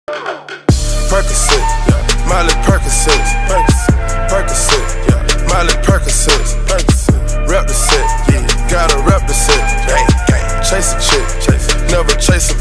Percocet, yeah. Miley Percocet, Percocet, yeah. Miley Percocet, rep the set, yeah. Gotta rep the set, gang, gang. Chase a chick, never chase a